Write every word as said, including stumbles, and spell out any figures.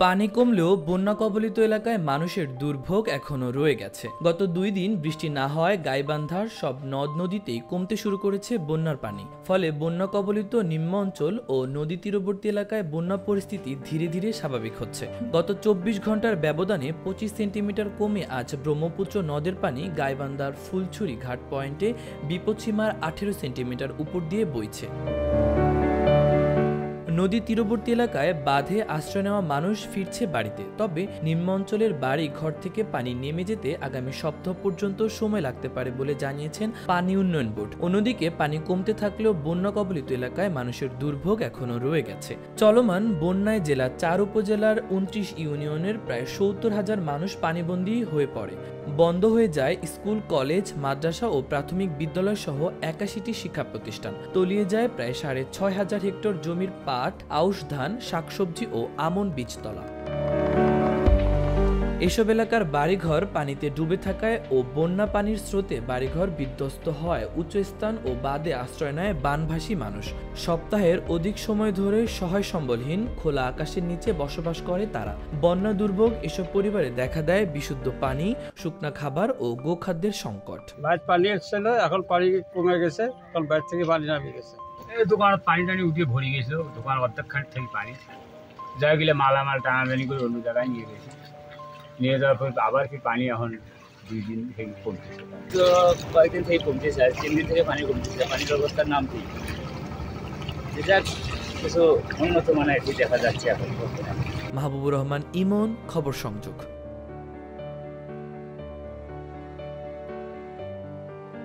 পানি কমলেও বন্যা কবলিত এলাকায় মানুষের দুর্ভোগ এখনো রয়ে গেছে। গত দুই দিন বৃষ্টি না হওয়ায় গাইবান্ধার সব নদ নদীতেই কমতে শুরু করেছে বন্যার পানি। ফলে বন্যা কবলিত নিম্ন অঞ্চল ও নদী তীরবর্তী এলাকায় বন্যা পরিস্থিতি ধীরে ধীরে স্বাভাবিক হচ্ছে। গত চব্বিশ ঘন্টার ব্যবধানে পঁচিশ সেন্টিমিটার কমে আজ ব্রহ্মপুত্র নদের পানি গাইবান্ধার ফুলছড়ি ঘাট পয়েন্টে বিপদসীমার আঠেরো সেন্টিমিটার উপর দিয়ে বইছে। নদী তীরবর্তী এলাকায় বাঁধে আশ্রয় নেওয়া মানুষ ফিরছে বাড়িতে। তবে নিম্ন অঞ্চলের বাড়ি ঘর থেকে পানি নেমে যেতে আগামী সপ্তাহ পর্যন্ত সময় লাগতে পারে বলে জানিয়েছেন পানি উন্নয়ন বোর্ড। অন্যদিকে পানি কমতে থাকলেও বন্যা কবলিত এলাকায় মানুষের দুর্ভোগ এখনো রয়ে গেছে। চলমান বন্যায় জেলার চার উপজেলার উনত্রিশ ইউনিয়নের প্রায় সত্তর হাজার মানুষ পানিবন্দী হয়ে পড়ে। বন্ধ হয়ে যায় স্কুল, কলেজ, মাদ্রাসা ও প্রাথমিক বিদ্যালয় সহ একাশিটি শিক্ষা প্রতিষ্ঠান। তলিয়ে যায় প্রায় সাড়ে ছয় হাজার হেক্টর জমির পাট, আউশ ধান, শাকসবজি ও আমন বীজতলা। এসব এলাকার বাড়িঘর পানিতে ডুবে থাকায় ও বন্যা পানির স্রোতে বাড়িঘর বিধ্বস্ত হয় উচ্চস্থান ও বাঁধে আশ্রয় নেয় বানভাসী মানুষ। সপ্তাহের অধিক সময় ধরে সহায় সম্বলহীন খোলা আকাশের নিচে বসবাস করে তারা। বন্যা দুর্ভোগ এসব পরিবারে দেখা দেয় বিশুদ্ধ পানি, শুকনা খাবার ও গোখাদ্যের সংকট। বাইরে পানি এসেছিল, এখন পানি কমে গেছে, এখন বাইরে থেকে পানি নামে গেছে। এই দোকানে পানি টানি উঠে ভরে গেছিল, দোকান অর্ধেকখান থেকে পানি যা গেলে মালামাল টানাটানি করে অন্য জায়গায় নিয়ে গেছে। নিয়ে যাওয়ার পর আবার কি পানি এখন দুই দিন থেকে কমতেছে, তো কয়েকদিন থেকে কমতেছে, আর তিন দিন থেকে পানি কমতেছে। পানির অবস্থার নাম কি যাক কিছু উন্নত মানের দেখা যাচ্ছে এখন। মাহবুবুর রহমান ইমন, খবর সংযোগ।